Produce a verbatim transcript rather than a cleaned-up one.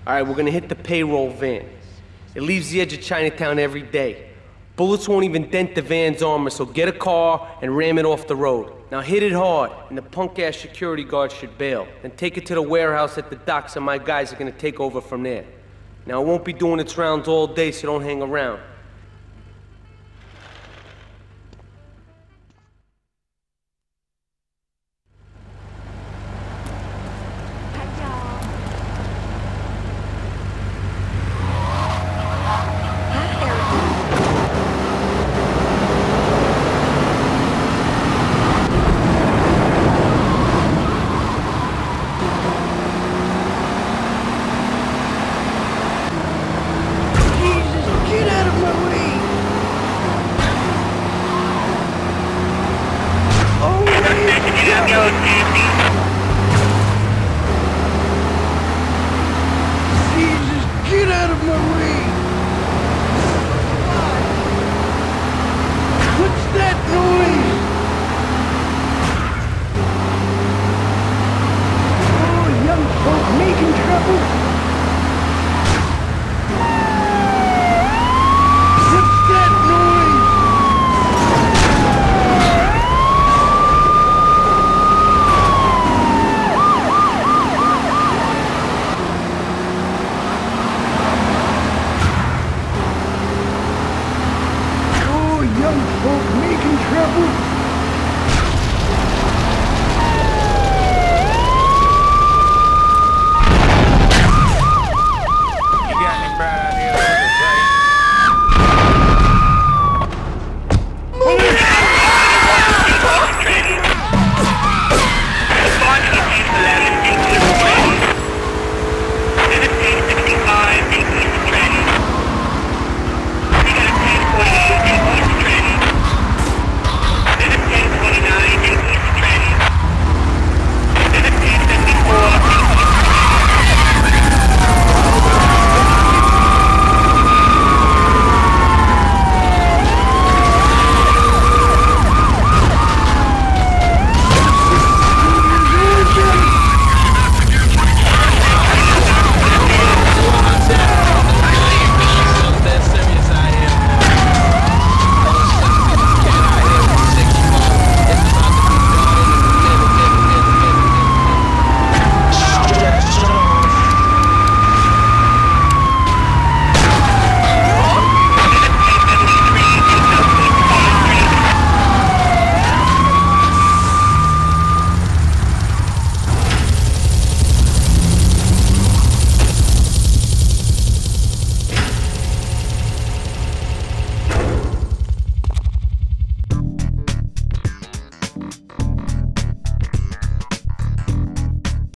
All right, we're gonna hit the payroll van. It leaves the edge of Chinatown every day. Bullets won't even dent the van's armor, so get a car and ram it off the road. Now hit it hard, and the punk-ass security guard should bail. Then take it to the warehouse at the docks, and my guys are gonna take over from there. Now, it won't be doing its rounds all day, so don't hang around. Go, Sandy.